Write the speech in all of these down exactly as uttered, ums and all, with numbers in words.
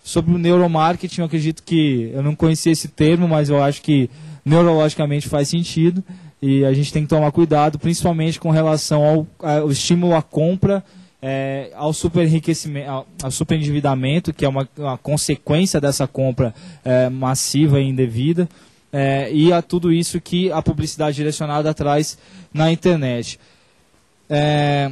Sobre o neuromarketing, eu acredito que, eu não conhecia esse termo, mas eu acho que neurologicamente faz sentido e a gente tem que tomar cuidado, principalmente com relação ao, ao estímulo à compra, é, ao superenriquecimento, ao, ao superendividamento, que é uma, uma consequência dessa compra é, massiva e indevida, é, e a tudo isso que a publicidade direcionada traz na internet. É,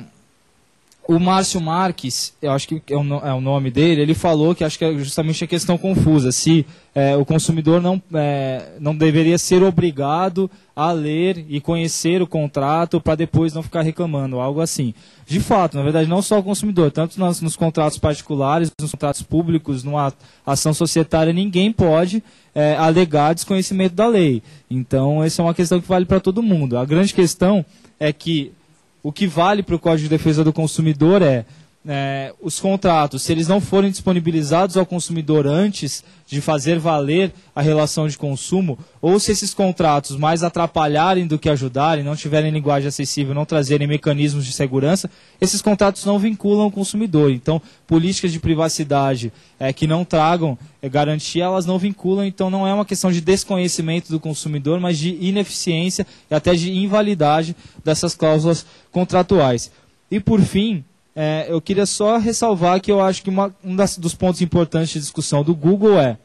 o Márcio Marques, eu acho que é o, é o nome dele, ele falou que acho que é justamente a questão confusa, se é, o consumidor não, é, não deveria ser obrigado a ler e conhecer o contrato para depois não ficar reclamando, algo assim. De fato, na verdade, não só o consumidor, tanto nos, nos contratos particulares, nos contratos públicos, numa ação societária, ninguém pode é, alegar desconhecimento da lei. Então, essa é uma questão que vale para todo mundo. A grande questão é que o que vale para o Código de Defesa do Consumidor é, é, os contratos, se eles não forem disponibilizados ao consumidor antes de fazer valer a relação de consumo, ou se esses contratos mais atrapalharem do que ajudarem, não tiverem linguagem acessível, não trazerem mecanismos de segurança, esses contratos não vinculam o consumidor. Então, políticas de privacidade é, que não tragam é, garantia, elas não vinculam, então não é uma questão de desconhecimento do consumidor, mas de ineficiência e até de invalidade dessas cláusulas contratuais. E, por fim, É, eu queria só ressalvar que eu acho que uma, um das, dos pontos importantes de discussão do Google é,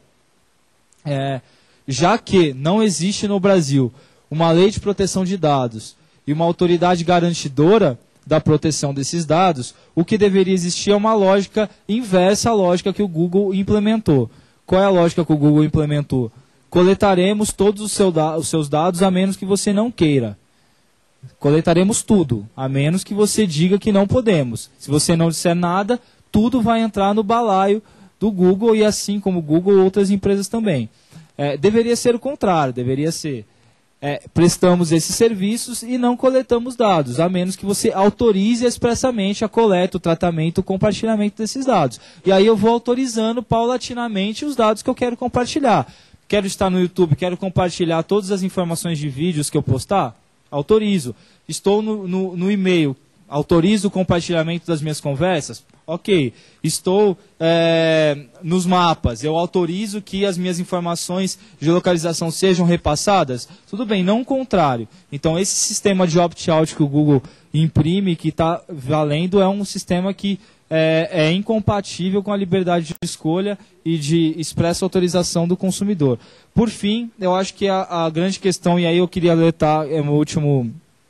é, já que não existe no Brasil uma lei de proteção de dados e uma autoridade garantidora da proteção desses dados, o que deveria existir é uma lógica inversa à lógica que o Google implementou. Qual é a lógica que o Google implementou? Coletaremos todos os, seu da, os seus dados a menos que você não queira. Coletaremos tudo, a menos que você diga que não podemos. Se você não disser nada, tudo vai entrar no balaio do Google e assim como o Google, outras empresas também. É, deveria ser o contrário, deveria ser é, prestamos esses serviços e não coletamos dados, a menos que você autorize expressamente a coleta, o tratamento, o compartilhamento desses dados. E aí eu vou autorizando paulatinamente os dados que eu quero compartilhar. Quero estar no YouTube, quero compartilhar todas as informações de vídeos que eu postar? Autorizo. Estou no, no, no e-mail, autorizo o compartilhamento das minhas conversas? Ok. Estou é, nos mapas, eu autorizo que as minhas informações de localização sejam repassadas? Tudo bem, não o contrário. Então, esse sistema de opt-out que o Google imprime, que está valendo, é um sistema que é, é incompatível com a liberdade de escolha e de expressa autorização do consumidor. Por fim, eu acho que a, a grande questão, e aí eu queria alertar é, o último,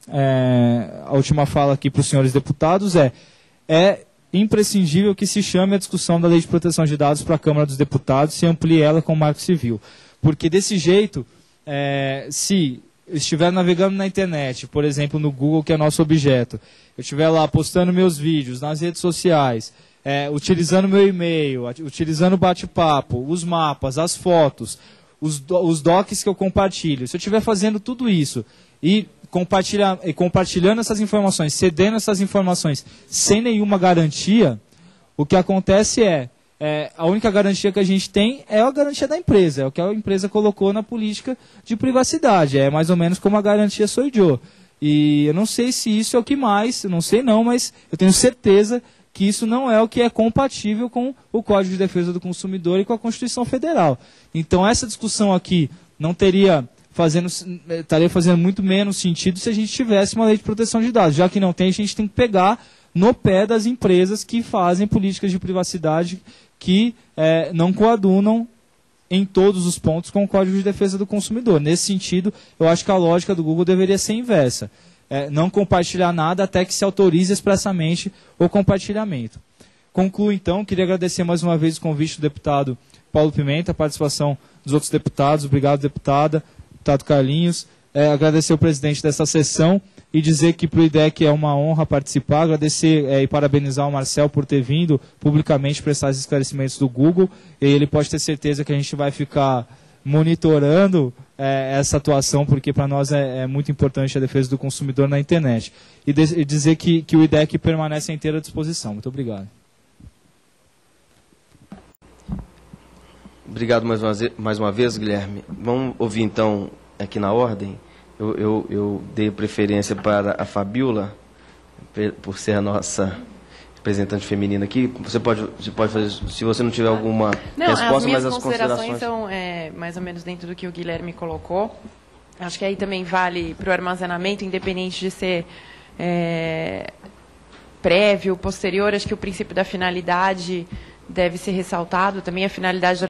é, a última fala aqui para os senhores deputados, é, é imprescindível que se chame a discussão da Lei de Proteção de Dados para a Câmara dos Deputados e se amplie ela com o Marco Civil. Porque desse jeito, é, se eu estiver navegando na internet, por exemplo, no Google, que é nosso objeto, eu estiver lá postando meus vídeos nas redes sociais, é, utilizando meu e-mail, utilizando o bate-papo, os mapas, as fotos, os, do, os docs que eu compartilho, se eu estiver fazendo tudo isso e, compartilha, e compartilhando essas informações, cedendo essas informações sem nenhuma garantia, o que acontece é, é, a única garantia que a gente tem é a garantia da empresa, é o que a empresa colocou na política de privacidade, é mais ou menos como a garantia sou eu. E eu não sei se isso é o que mais, eu não sei não, mas eu tenho certeza que isso não é o que é compatível com o Código de Defesa do Consumidor e com a Constituição Federal. Então essa discussão aqui não teria fazendo, estaria fazendo muito menos sentido se a gente tivesse uma lei de proteção de dados. Já que não tem, a gente tem que pegar no pé das empresas que fazem políticas de privacidade que é, não coadunam em todos os pontos com o Código de Defesa do Consumidor. Nesse sentido, eu acho que a lógica do Google deveria ser inversa. É, não compartilhar nada até que se autorize expressamente o compartilhamento. Concluo, então, queria agradecer mais uma vez o convite do deputado Paulo Pimenta, a participação dos outros deputados. Obrigado, deputada, deputado Carlinhos. É, agradecer o presidente dessa sessão e dizer que para o I D E C é uma honra participar. Agradecer é, e parabenizar o Marcel por ter vindo publicamente prestar esses esclarecimentos do Google. E ele pode ter certeza que a gente vai ficar monitorando é, essa atuação, porque para nós é, é muito importante a defesa do consumidor na internet. E, de, e dizer que, que o I D E C permanece à inteira disposição. Muito obrigado. Obrigado mais uma, mais uma vez, Guilherme. Vamos ouvir, então, aqui na ordem. Eu, eu, eu dei preferência para a Fabiola, por ser a nossa representante feminina aqui, você pode, você pode fazer, se você não tiver alguma não, resposta, as minhas mas as considerações considerações são é, mais ou menos dentro do que o Guilherme colocou. Acho que aí também vale para o armazenamento, independente de ser é, prévio, posterior. Acho que o princípio da finalidade deve ser ressaltado. Também a finalidade do